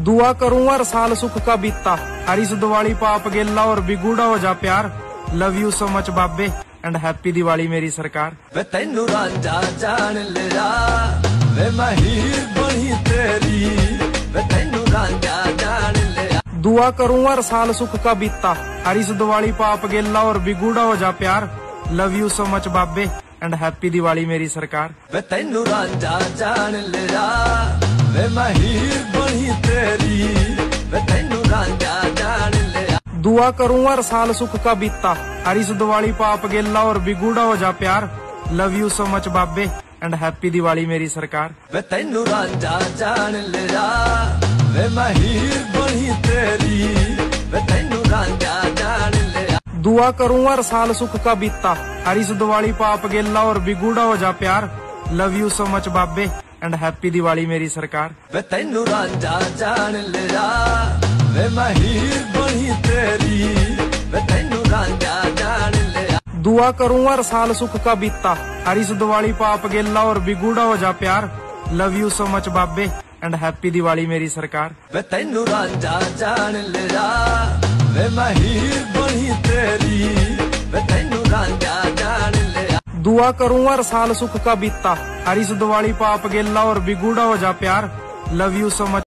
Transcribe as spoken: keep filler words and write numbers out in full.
दुआ करूं हर साल सुख का बीता, हरीश दिवाली पाप गेला और बिगुड़ा हो जा प्यार। लव यू सो मच बाबे एंड हैप्पी दिवाली मेरी सरकार। वे तैनू रांझा जान लिया, वे महीर बनी तेरी, वे तैनू रांझा जान लिया। दुआ करूं हर साल सुख का बीता, हरीश दिवाली पाप गेला और बिगुड़ा हो जा प्यार। लव यू सो मच बाबे एंड हैप्पी दिवाली मेरी सरकार। वे तैनू रांझा जान लिया, वे महीर बनी तेरी, वे तैनू रांझा जान लिया। दुआ करूं हर साल सुख का बीता, हरीश दिवाली पाप गेला और बिगुड़ा हो जा प्यार। लव यू सो मच बाबे एंड हैप्पी दिवाली मेरी सरकार। वे तैनू रांझा जान लिया, वे महीर बनी तेरी, वे तैनू रांझा जान लिया। दुआ करूं हर साल सुख का बीता, हरीश दिवाली पाप गेला और बिगुड़ा हो जा प्यार। लव यू सो मच बाबे एंड हैप्पी दिवाली मेरी सरकार। वे तैनू रांझा जान लिया, वे महीर बनी तेरी, वे तैनू रांझा जान लिया। दुआ करूं हर साल सुख का बीता, हरीश दिवाली पाप गेला और बिगुड़ा हो जा प्यार। लव यू सो मच बाबे एंड हैप्पी दिवाली मेरी सरकार। वे तैनू रांझा जान लिया, वे महीर बनी तेरी, वे तैनू रांझा जान लिया। दुआ करूं हर साल सुख का बीता, हरीश दिवाली पाप गेला और बिगुड़ा हो जा प्यार। Love you so much.